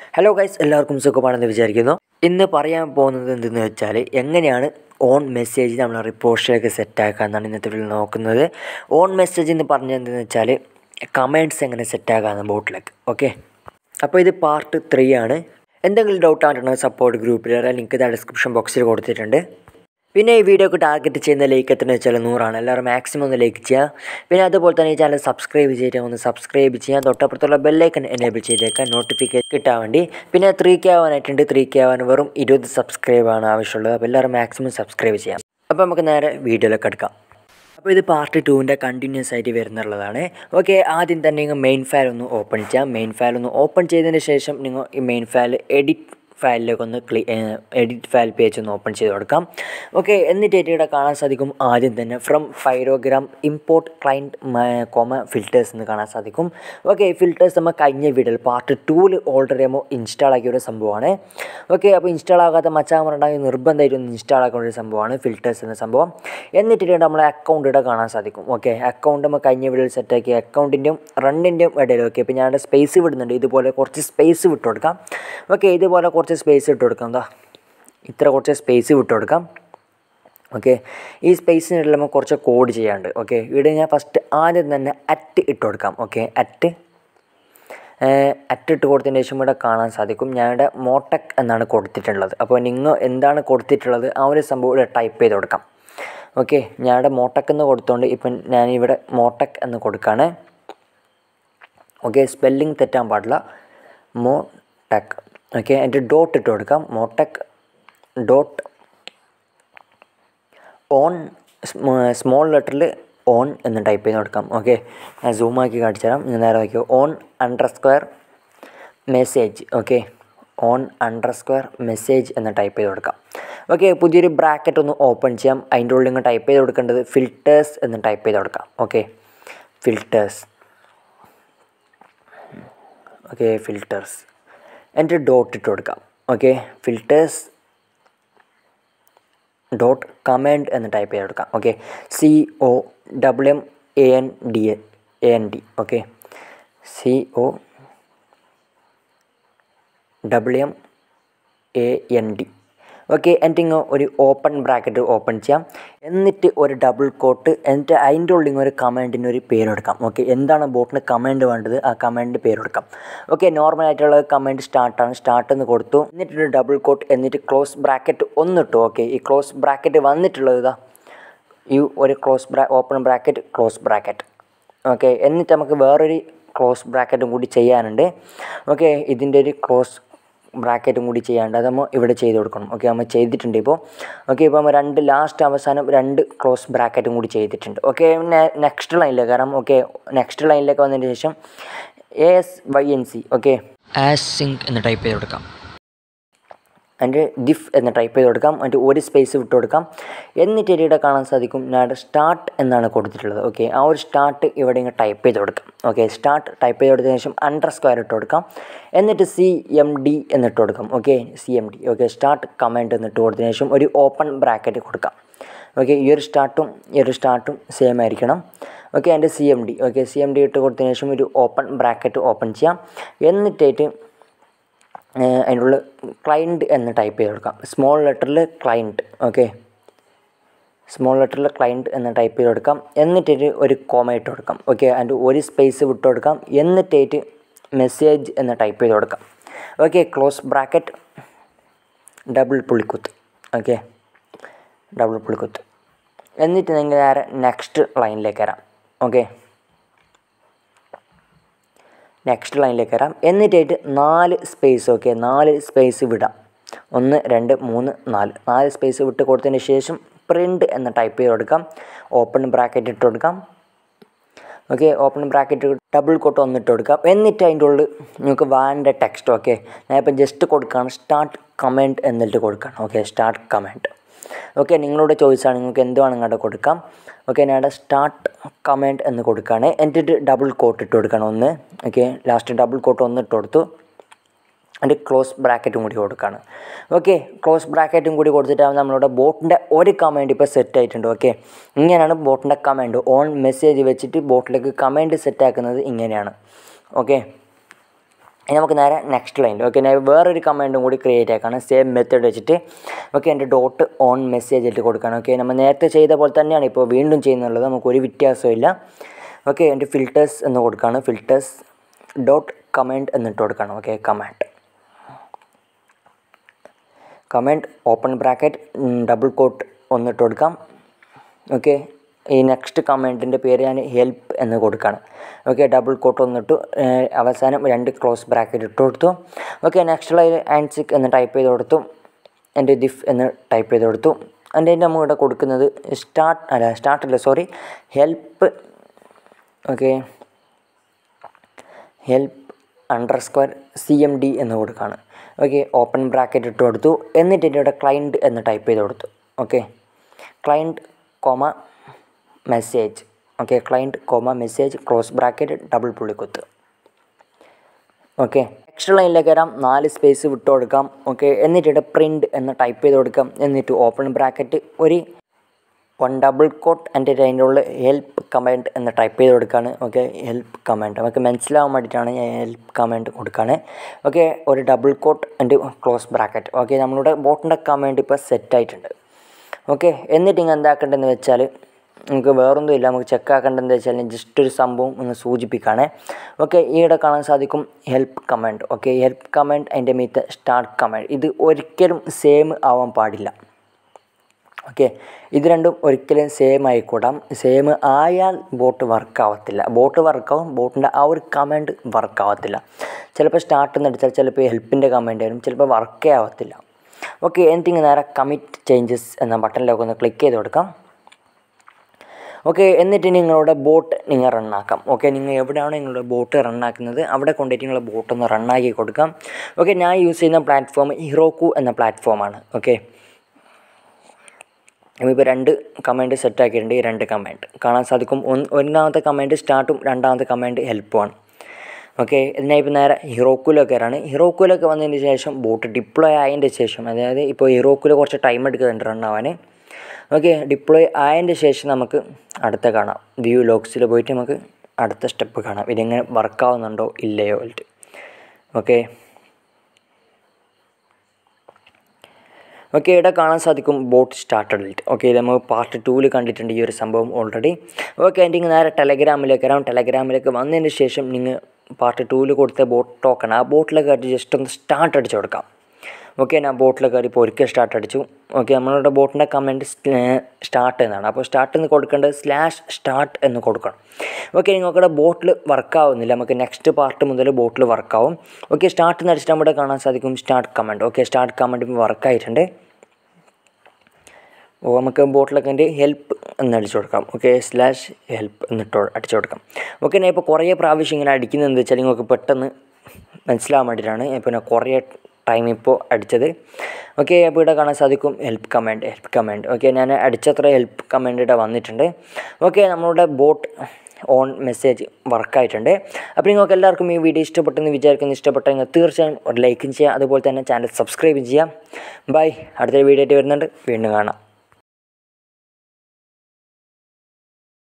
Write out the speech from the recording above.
Hello guys, എല്ലാവർക്കും സുഖമാണെന്ന് വിചാരിക്കുന്നു. ഇന്ന് പറയാൻ പോകുന്നത് എന്തെന്ന് വെച്ചാൽ എങ്ങനെയാണ് ഓൺ മെസ്സേജ് നമ്മൾ റിപ്പോർട്ടിലേക്ക് സെറ്റാക്കുക എന്നാണ് ഇന്നത്തെ വീഡിയോ നോക്കുന്നത്. ഓൺ മെസ്സേജ് എന്ന് പറഞ്ഞാൽ എന്തെന്ന് വെച്ചാൽ കമൻറ്റ്സ് എങ്ങനെ സെറ്റാക്കാമെന്ന് ബോട്ടിലേക്ക്. ഓക്കെ, അപ്പോൾ ഇത് പാർട്ട് 3 ആണ്. എന്തെങ്കിലും ഡൗട്ട് ആയിട്ടുണ്ടെങ്കിൽ സപ്പോർട്ട് ഗ്രൂപ്പിൽ ലിങ്ക് ഡിസ്ക്രിപ്ഷൻ ബോക്സിൽ കൊടുത്തിട്ടുണ്ട്. പിന്നെ ഈ വീഡിയോക്ക് ടാർഗറ്റ് ചെയ്യുന്ന ലൈക്ക് എത്രയെന്ന് വെച്ചാൽ 100 എല്ലാവരും മാക്സിമം ഒന്ന് ലൈക്ക് ചെയ്യുക. പിന്നെ അതുപോലെ തന്നെ ഈ ചാനൽ സബ്സ്ക്രൈബ് ചെയ്തിട്ട് ഒന്ന് സബ്സ്ക്രൈബ് ചെയ്യാൻ, തൊട്ടപ്പുറത്തുള്ള ബെല്ലൈക്കൺ എനേബിൾ ചെയ്തേക്കാൻ, നോട്ടിഫിക്കേഷൻ കിട്ടാൻ വേണ്ടി. പിന്നെ 3K ആവാനായിട്ടുണ്ട്. 3K ആവാൻ വെറും 20 സബ്സ്ക്രൈബാണ് ആവശ്യമുള്ളത്. അപ്പോൾ എല്ലാവരും മാക്സിമം സബ്സ്ക്രൈബ് ചെയ്യാം. അപ്പോൾ നമുക്ക് നേരെ വീഡിയോയിലേക്ക് എടുക്കാം. അപ്പോൾ ഇത് പാർട്ട് 2ൻ്റെ കണ്ടിന്യൂസ് ആയിട്ട് വരുന്നുള്ളതാണ്. ഓക്കെ, ആദ്യം തന്നെ നിങ്ങൾ മെയിൻ ഫയൽ ഒന്ന് ഓപ്പൺ ചെയ്യാം. മെയിൻ ഫയൽ ഒന്ന് ഓപ്പൺ ചെയ്തതിന് ശേഷം നിങ്ങൾ ഈ മെയിൻ ഫയൽ എഡിറ്റ് ഫയലിലേക്ക് ഒന്ന് എഡിറ്റ് ഫയൽ പേജ് ഒന്ന് ഓപ്പൺ ചെയ്ത് കൊടുക്കാം. ഓക്കെ, എന്നിട്ട് ഇവിടെ കാണാൻ സാധിക്കും ആദ്യം തന്നെ from pyrogram import client filters എന്ന് കാണാൻ സാധിക്കും. ഓക്കെ, ഫിൽറ്റേഴ്സ് നമ്മൾ കഴിഞ്ഞ വീഡിയോയിൽ പാർട്ട് 2ൽ ഓൾറെഡി നമ്മൾ ഇൻസ്റ്റാൾ ആക്കിയ ഒരു സംഭവമാണ്. ഓക്കെ, അപ്പോൾ ഇൻസ്റ്റാൾ ആകാത്ത മച്ചാമറുണ്ടായി നിർബന്ധമായിട്ട് ഒന്ന് ഇൻസ്റ്റാൾ ആക്കുന്ന ഒരു സംഭവമാണ് ഫിൽറ്റേഴ്സ് എന്ന സംഭവം. എന്നിട്ട് നമ്മളെ അക്കൗണ്ട് ഇവിടെ കാണാൻ സാധിക്കും. ഓക്കെ, അക്കൗണ്ട് നമ്മൾ കഴിഞ്ഞ വീഡിയോയിൽ സെറ്റാക്കി അക്കൗണ്ടിൻ്റെയും റണ്ണിൻ്റെയും ഇടയിൽ. ഓക്കെ, ഇപ്പോൾ ഞാൻ സ്പേസ് വിടുന്നുണ്ട്. ഇതുപോലെ കുറച്ച് സ്പേസ് വിട്ട് കൊടുക്കാം. ഓക്കെ, ഇതുപോലെ കുറച്ച് സ്പേസ് ഇട്ട് കൊടുക്കാം. എന്താ ഇത്ര കുറച്ച് സ്പേസ് വിട്ട് കൊടുക്കാം. ഓക്കെ, ഈ സ്പേസിനുള്ള നമുക്ക് കുറച്ച് കോഡ് ചെയ്യാണ്ട്. ഓക്കെ, ഇവിടെ ഞാൻ ഫസ്റ്റ് ആദ്യം തന്നെ അറ്റ് ഇട്ട് കൊടുക്കാം. ഓക്കെ, അറ്റ് ഇട്ട് കൊടുത്തതിന് ശേഷം ഇവിടെ കാണാൻ സാധിക്കും ഞാനിവിടെ MoTech എന്നാണ് കൊടുത്തിട്ടുള്ളത്. അപ്പോൾ നിങ്ങൾ എന്താണ് കൊടുത്തിട്ടുള്ളത് ആ ഒരു സംഭവം ഇവിടെ ടൈപ്പ് ചെയ്ത് കൊടുക്കാം. ഓക്കെ, ഞാനിവിടെ MoTech എന്ന് കൊടുത്തുകൊണ്ട് ഇപ്പം ഞാനിവിടെ MoTech എന്ന് കൊടുക്കുകയാണ്. ഓക്കെ, സ്പെല്ലിംഗ് തെറ്റാൻ പാടില്ല. MoTech. ഓക്കെ, എൻ്റെ ഡോട്ട് ഇട്ട് കൊടുക്കാം. MoTech ഡോട്ട് ഓൺ സ്മോൾ ലെറ്ററിൽ ഓൺ എന്ന് ടൈപ്പ് ചെയ്ത് കൊടുക്കാം. ഓക്കെ, ഞാൻ സൂമാക്കി കാണിച്ചു തരാം. ഞാൻ നേരെ നോക്കിയോ on_മെസ്സേജ്. ഓക്കെ, on_മെസ്സേജ് എന്ന് ടൈപ്പ് ചെയ്ത് കൊടുക്കാം. ഓക്കെ, പുതിയൊരു ബ്രാക്കറ്റ് ഒന്ന് ഓപ്പൺ ചെയ്യാം. അതിൻ്റെ ഉള്ളിൽ നിങ്ങൾ ടൈപ്പ് ചെയ്ത് കൊടുക്കേണ്ടത് ഫിൽറ്റേഴ്സ് എന്ന് ടൈപ്പ് ചെയ്ത് കൊടുക്കാം. Okay, filters. ഓക്കെ, ഫിൽറ്റേഴ്സ് എൻ്റെ ഡോട്ട് ഇട്ട് കൊടുക്കാം. ഓക്കെ, ഫിൽറ്റേഴ്സ് ഡോട്ട് കമാൻഡ് എന്ന് ടൈപ്പ് ചെയ്ത് കൊടുക്കാം. Okay, COMMAND. Okay, COMMAND. Okay, എന്നിട്ട് ഒരു ഓപ്പൺ ബ്രാക്കറ്റ് ഓപ്പൺ ചെയ്യാം. എന്നിട്ട് ഒരു ഡബിൾ കോട്ട്. എന്നിട്ട് അതിൻ്റെ ഉള്ളിൽ ഒരു കമാൻഡിന് ഒരു പേര് കൊടുക്കാം. ഓക്കെ, എന്താണ് ബോട്ടിന് കമാൻഡ് വേണ്ടത് ആ കമാൻഡിൻ്റെ പേര് കൊടുക്കാം. ഓക്കെ, നോർമലായിട്ടുള്ള കമാൻഡ് സ്റ്റാർട്ടാണ്. സ്റ്റാർട്ട് എന്ന് കൊടുത്തു. എന്നിട്ടൊരു ഡബിൾ കോട്ട്. എന്നിട്ട് ക്ലോസ് ബ്രാക്കറ്റ് ഒന്നിട്ടു. ഓക്കെ, ഈ ക്ലോസ് ബ്രാക്കറ്റ് വന്നിട്ടുള്ളത് ഇതാ ഈ ഒരു open bracket close bracket. Okay, എന്നിട്ട് നമുക്ക് വേറൊരു ക്ലോസ് ബ്രാക്കറ്റും കൂടി ചെയ്യാനുണ്ട്. ഓക്കെ, ഇതിൻ്റെ ഒരു ക്ലോസ് ബ്രാക്കറ്റും കൂടി ചെയ്യാണ്ട് അത് നമ്മൾ ഇവിടെ ചെയ്ത് കൊടുക്കണം. ഓക്കെ, നമ്മൾ ചെയ്തിട്ടുണ്ട് ഇപ്പോൾ. ഓക്കെ, ഇപ്പോൾ നമ്മൾ അവസാനം 2 ക്ലോസ് ബ്രാക്കറ്റും കൂടി ചെയ്തിട്ടുണ്ട്. ഓക്കെ, നെക്സ്റ്റ് ലൈനിലേക്ക് കാരണം. ഓക്കെ, നെക്സ്റ്റ് ലൈനിലേക്ക് വന്നതിന് ശേഷം ASYNC. ഓക്കെ, ASYNC എന്ന് ടൈപ്പ് ചെയ്ത് കൊടുക്കാം. അതിൻ്റെ diff എന്ന് ടൈപ്പ് ചെയ്ത് കൊടുക്കാം. എന്നിട്ട് ഒരു സ്പേസ് വിട്ട് കൊടുക്കാം. എന്നിട്ട് ഇവിടെ കാണാൻ സാധിക്കും ഞാൻ സ്റ്റാർട്ട് എന്നാണ് കൊടുത്തിട്ടുള്ളത്. ഓക്കെ, ആ ഒരു സ്റ്റാർട്ട് ഇവിടെ ഇങ്ങനെ ടൈപ്പ് ചെയ്ത് കൊടുക്കാം. ഓക്കെ, സ്റ്റാർട്ട് ടൈപ്പ് ചെയ്ത് കൊടുത്തതിന് ശേഷം _* ഇട്ട് കൊടുക്കാം. എന്നിട്ട് CMD എന്നിട്ട് കൊടുക്കാം. Okay, CMD. Okay, start command എന്നിട്ട് കൊടുത്തതിന് ശേഷം ഒരു ഓപ്പൺ ബ്രാക്കറ്റ് കൊടുക്കാം. ഓക്കെ, ഈ ഒരു സ്റ്റാർട്ടും സെയിം ആയിരിക്കണം. ഓക്കെ, അതിൻ്റെ CMD. ഓക്കെ, CMD ഇട്ട് കൊടുത്തതിന് ശേഷം ഒരു ഓപ്പൺ ബ്രാക്കറ്റ് ഓപ്പൺ ചെയ്യാം. എന്നിട്ടായിട്ട് അതിൻ്റെ ഉള്ളിൽ ക്ലയൻറ്റ് എന്ന് ടൈപ്പ് ചെയ്ത് കൊടുക്കാം. സ്മോൾ ലെറ്ററിൽ ക്ലയൻറ്റ്. ഓക്കെ, സ്മോൾ ലെറ്ററിൽ ക്ലയൻറ്റ് എന്ന് ടൈപ്പ് ചെയ്ത് കൊടുക്കാം. എന്നിട്ട് ഒരു കോമ ഇട്ട് കൊടുക്കാം. ഓക്കെ, അതിൻ്റെ ഒരു സ്പേസ് വിട്ട് കൊടുക്കാം. എന്നിട്ടായിട്ട് മെസ്സേജ് എന്ന് ടൈപ്പ് ചെയ്ത് കൊടുക്കാം. ഓക്കെ, ക്ലോസ് ബ്രാക്കറ്റ് ഡബിൾ പുള്ളിക്കുത്ത്. ഓക്കെ, ഡബിൾ പുള്ളിക്കുത്ത്. എന്നിട്ട് നിങ്ങൾ നേരെ നെക്സ്റ്റ് ലൈനിലേക്ക് വരാം. ഓക്കെ, നെക്സ്റ്റ് ലൈനിലേക്ക് വരാം. എന്നിട്ടായിട്ട് 4 സ്പേസ്. ഓക്കെ, 4 സ്പേസ് വിടാം. 1 2 3 4 സ്പേസ് വിട്ട് കൊടുത്തതിന് ശേഷം പ്രിൻ്റ് എന്ന് ടൈപ്പ് ചെയ്ത് കൊടുക്കാം. ഓപ്പൺ ബ്രാക്കറ്റ് ഇട്ട് കൊടുക്കാം. Okay, open bracket double quote ഒന്നിട്ട് കൊടുക്കാം. എന്നിട്ട് അതിൻ്റെ ഉള്ളിൽ നിങ്ങൾക്ക് വേണ്ട ടെക്സ്റ്റ്. ഓക്കെ, ഞാനിപ്പോൾ ജസ്റ്റ് കൊടുക്കുകയാണ് സ്റ്റാർട്ട് കമാൻഡ് എന്നിട്ട് കൊടുക്കണം. Okay, start command. ഓക്കെ, നിങ്ങളുടെ ചോയ്സാണ്, നിങ്ങൾക്ക് എന്ത് വേണം ഇങ്ങോട്ട് കൊടുക്കാം. ഓക്കെ, ഞാൻ സ്റ്റാർട്ട് കമാൻഡ് എന്ന് കൊടുക്കുകയാണ്. എന്നിട്ട് ഡബിൾ കോട്ട് ഇട്ട് കൊടുക്കണം 1. ഓക്കെ, ലാസ്റ്റ് ഡബിൾ കോട്ട് 1 ഇട്ട് കൊടുത്തു. അതിൻ്റെ ക്ലോസ് ബ്രാക്കറ്റും കൂടി കൊടുക്കുകയാണ്. ഓക്കെ, ക്ലോസ് ബ്രാക്കറ്റും കൂടി കൊടുത്തിട്ടാകുമ്പോൾ നമ്മളുടെ ബോട്ടിൻ്റെ ഒരു കമാൻഡ് ഇപ്പോൾ സെറ്റ് ആയിട്ടുണ്ട്. ഓക്കെ, ഇങ്ങനെയാണ് ബോട്ടിൻ്റെ കമാൻഡ്. ഓൺ മെസ്സേജ് വെച്ചിട്ട് ബോട്ടിലേക്ക് കമാൻഡ് സെറ്റ് ആക്കുന്നത് ഇങ്ങനെയാണ്. ഓക്കെ, ഇനി നമുക്ക് നേരെ നെക്സ്റ്റ് ലൈനിൽ ഓക്കെ ഞാൻ വേറൊരു കമാൻഡും കൂടി ക്രിയേറ്റ് ആക്കാണ് സെയിം മെത്തേഡ് വെച്ചിട്ട് ഓക്കെ എൻ്റെ ഡോട്ട് ഓൺ മെസ്സേജ് ആയിട്ട് കൊടുക്കണം ഓക്കെ നമ്മൾ നേരത്തെ ചെയ്ത പോലെ തന്നെയാണ് ഇപ്പോൾ വീണ്ടും ചെയ്യുന്നുള്ളത് നമുക്കൊരു വ്യത്യാസവും ഇല്ല ഓക്കെ എൻ്റെ ഫിൽറ്റേഴ്സ് എന്ന് കൊടുക്കുകയാണ് ഫിൽറ്റേഴ്സ് ഡോട്ട് കമാൻഡ് എന്നിട്ട് കൊടുക്കണം okay command open bracket double quote ഒന്നിട്ട് കൊടുക്കാം ഓക്കെ ഈ നെക്സ്റ്റ് കമാൻഡിൻ്റെ പേര് ഞാൻ ഹെൽപ്പ് എന്ന് കൊടുക്കുകയാണ് ഓക്കെ ഡബിൾ കോട്ട് ഒന്നിട്ടു അവസാനം 2 ക്ലോസ് ബ്രാക്കറ്റ് ഇട്ട് കൊടുത്തു ഓക്കെ നെക്സ്റ്റ് ആൻസിക് എന്ന് ടൈപ്പ് ചെയ്ത് കൊടുത്തു എൻ്റെ ദിഫ് എന്ന് ടൈപ്പ് ചെയ്ത് കൊടുത്തു എൻ്റെ നമ്മളിവിടെ കൊടുക്കുന്നത് ഹെൽപ്പ് ഓക്കെ ഹെൽപ്പ് _CMD എന്ന് കൊടുക്കുകയാണ് ഓക്കെ ഓപ്പൺ ബ്രാക്കറ്റ് ഇട്ട് കൊടുത്തു എന്നിട്ട് എൻ്റെ ഇവിടെ ക്ലയൻറ്റ് എന്ന് ടൈപ്പ് ചെയ്ത് കൊടുത്തു okay client message okay client message close bracket double പുള്ളിക്കുത്ത് ഓക്കെ നെക്സ്റ്റ് ലൈനിലേക്ക് വരാം 4 സ്പേസ് വിട്ട് കൊടുക്കാം ഓക്കെ എന്നിട്ട് പ്രിൻറ്റ് എന്ന് ടൈപ്പ് ചെയ്ത് കൊടുക്കാം എന്നിട്ട് ഓപ്പൺ ബ്രാക്കറ്റ് ഒരു 1 ഡബിൾ കോട്ട് എൻ്റെ അതിൻ്റെ ഉള്ളിൽ ഹെൽപ്പ് കമാൻഡ് എന്ന് ടൈപ്പ് ചെയ്ത് കൊടുക്കുകയാണ് ഓക്കെ ഹെൽപ്പ് കമാൻഡ് നമുക്ക് മനസ്സിലാവാൻ വേണ്ടിയിട്ടാണ് ഞാൻ ഹെൽപ്പ് കമാൻഡ് കൊടുക്കുകയാണ് ഓക്കെ ഒരു ഡബിൾ കോട്ട് എൻ്റെ ക്ലോസ് ബ്രാക്കറ്റ് ഓക്കെ നമ്മളുടെ ബോട്ടിൻ്റെ കമാൻഡ് ഇപ്പോൾ സെറ്റ് ആയിട്ടുണ്ട് ഓക്കെ എന്നിട്ട് ഇങ്ങനെ എന്താക്കേണ്ടതെന്ന് വെച്ചാൽ നമുക്ക് വേറൊന്നും ഇല്ല നമുക്ക് ചെക്ക് ആക്കേണ്ടതെന്ന് വെച്ചാൽ ജസ്റ്റ് ഒരു സംഭവം ഒന്ന് സൂചിപ്പിക്കുകയാണ് ഓക്കെ ഈയിടെ കാണാൻ സാധിക്കും help command okay help command അതിൻ്റെ മീത്ത് സ്റ്റാർട്ട് കമാൻഡ് ഇത് ഒരിക്കലും സെയിം ആവാൻ പാടില്ല ഓക്കെ ഇത് രണ്ടും ഒരിക്കലും സെയിം ആയിക്കൂടാം സെയിം ആയാൽ ബോട്ട് വർക്കാവത്തില്ല ബോട്ട് വർക്കാവും ബോട്ടിൻ്റെ ആ ഒരു കമാൻഡ് വർക്കാവത്തില്ല ചിലപ്പോൾ സ്റ്റാർട്ട് എന്ന് അടിച്ചാൽ ചിലപ്പോൾ ഹെൽപ്പിൻ്റെ കമാൻഡ് വരും ചിലപ്പോൾ വർക്കേ ആവത്തില്ല ഓക്കെ എന്നിട്ട് നേരെ കമ്മിറ്റ് ചേഞ്ചസ് എന്ന ബട്ടണിലേക്ക് ഒന്ന് ക്ലിക്ക് ചെയ്ത് കൊടുക്കാം ഓക്കെ എന്നിട്ട് നിങ്ങളുടെ ബോട്ട് നിങ്ങൾ റണ്ണാക്കാം ഓക്കെ നിങ്ങൾ എവിടെയാണോ നിങ്ങളുടെ ബോട്ട് റണ്ണാക്കുന്നത് അവിടെ കൊണ്ടുപോയിട്ട് നിങ്ങളുടെ ബോട്ടൊന്ന് റണ്ണാക്കി കൊടുക്കാം ഓക്കെ ഞാൻ യൂസ് ചെയ്യുന്ന പ്ലാറ്റ്ഫോം ഹിറോക്കു എന്ന പ്ലാറ്റ്ഫോമാണ് ഓക്കെ നമ്മളിപ്പോൾ 2 കമാൻഡ് സെറ്റ് ആക്കിയിട്ടുണ്ട് ഈ 2 കമാൻഡ് കാണാൻ സാധിക്കും ഒന്നാമത്തെ കമാൻഡ് സ്റ്റാർട്ടും രണ്ടാമത്തെ കമാൻഡ് ഹെൽപ്പുമാണ് ഓക്കെ ഇതിനായിപ്പോൾ നേരെ ഹിറോക്കുലൊക്കെ വരാണ് ഹിറോക്കുലൊക്കെ വന്നതിന് ശേഷം ബോട്ട് ഡിപ്ലോയ് ആയതിൻ്റെ ശേഷം അതായത് ഇപ്പോൾ ഹിറോക്കുല കുറച്ച് ടൈം എടുക്കുന്നുണ്ട് റൺ ആവാൻ ഓക്കെ ഡിപ്ലോയ് ആയതിൻ്റെ ശേഷം നമുക്ക് അടുത്ത കാണാം വ്യൂ ലോഗ്സിൽ പോയിട്ട് നമുക്ക് അടുത്ത സ്റ്റെപ്പ് കാണാം ഇതെങ്ങനെ വർക്കാവുന്നുണ്ടോ ഇല്ലയോ ഓക്കെ ഇവിടെ കാണാൻ സാധിക്കും ബോട്ട് സ്റ്റാർട്ടഡ് ഓക്കെ നമ്മൾ പാർട്ട് 2 കണ്ടിട്ടുണ്ട് ഈ ഒരു സംഭവം ഓൾറെഡി ഓക്കെ എൻ്റെ നേരെ ടെലഗ്രാമിലേക്ക് വരാം ടെലഗ്രാമിലേക്ക് വന്നതിന് ശേഷം നിങ്ങൾ പാർട്ട് 2 കൊടുത്ത ബോട്ട് ടോക്കൺ ആ ബോട്ടിലേക്ക് കയറ്റി ജസ്റ്റ് ഒന്ന് സ്റ്റാർട്ട് അടിച്ചു കൊടുക്കാം ഓക്കെ ഞാൻ ബോട്ടിൽ കയറി ഇപ്പോൾ ഒരിക്കൽ സ്റ്റാർട്ട് അടിച്ചു ഓക്കെ നമ്മളുടെ ബോട്ടിൻ്റെ കമൻറ്റ് സ്റ്റാർട്ട് എന്നാണ് അപ്പോൾ സ്റ്റാർട്ട് എന്ന് കൊടുക്കേണ്ടത് /start എന്ന് കൊടുക്കണം ഓക്കെ നിങ്ങൾക്കിവിടെ ബോട്ടിൽ വർക്കാവുന്നില്ല നമുക്ക് നെക്സ്റ്റ് പാർട്ട് മുതൽ ബോട്ടിൽ വർക്കാവും ഓക്കെ സ്റ്റാർട്ട് എന്ന് അടിച്ചിട്ട് നമ്മുടെ കാണാൻ സാധിക്കും start command okay start command ഇപ്പോൾ വർക്കായിട്ടുണ്ട് നമുക്ക് ബോട്ടിലൊക്കെ എൻ്റെ ഹെൽപ്പ് എന്ന് അടിച്ചു കൊടുക്കാം ഓക്കെ /help എന്നിട്ട് അടിച്ചു കൊടുക്കാം ഓക്കെ ഞാൻ ഇപ്പോൾ കുറേ പ്രാവശ്യം ഇങ്ങനെ അടിക്കുന്നത് എന്താ വെച്ചാൽ നിങ്ങൾക്ക് പെട്ടെന്ന് മനസ്സിലാവാൻ വേണ്ടിയിട്ടാണ് ഇപ്പോൾ ഞാൻ കുറേ ടൈം ഇപ്പോൾ അടിച്ചത് ഓക്കെ അപ്പോൾ ഇവിടെ കാണാൻ സാധിക്കും ഹെൽപ്പ് കമാൻഡ് ഓക്കെ ഞാൻ അടിച്ചത്ര ഹെൽപ്പ് കമാൻഡ് ഇവിടെ വന്നിട്ടുണ്ട് ഓക്കെ നമ്മളുടെ ബോട്ട് ഓൺ മെസ്സേജ് വർക്കായിട്ടുണ്ട് അപ്പോൾ നിങ്ങൾക്ക് എല്ലാവർക്കും ഈ വീഡിയോ ഇഷ്ടപ്പെട്ടെന്ന് വിചാരിക്കുന്നു ഇഷ്ടപ്പെട്ടെങ്കിൽ തീർച്ചയായും ഒരു ലൈക്കും ചെയ്യുക അതുപോലെ തന്നെ ചാനൽ സബ്സ്ക്രൈബും ചെയ്യാം ബൈ അടുത്തൊരു വീഡിയോ ആയിട്ട് വരുന്നുണ്ട് വീണ്ടും കാണാം